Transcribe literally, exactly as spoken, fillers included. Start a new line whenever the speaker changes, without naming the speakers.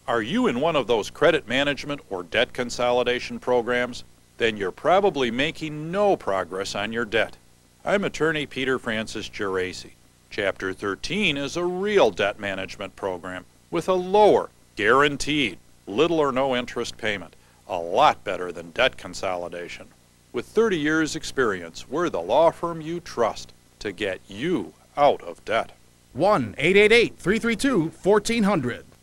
Are you in one of those credit management or debt consolidation programs? Then you're probably making no progress on your debt. I'm attorney Peter Francis Geraci. Chapter thirteen is a real debt management program with a lower, guaranteed, little or no interest payment. A lot better than debt consolidation. With thirty years experience, we're the law firm you trust to get you out of debt.
one eight eight eight, three three two, one four zero zero.